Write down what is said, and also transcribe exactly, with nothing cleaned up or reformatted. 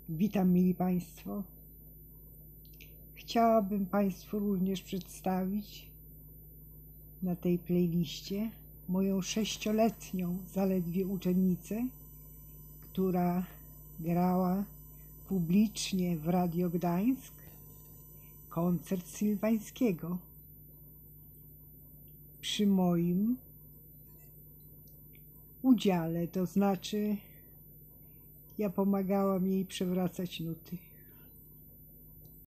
Witam, mili Państwo. Chciałabym Państwu również przedstawić na tej playliście moją sześcioletnią zaledwie uczennicę, która grała publicznie w Radio Gdańsk koncert Sylwańskiego przy moim udziale, to znaczy ja pomagałam jej przewracać nuty.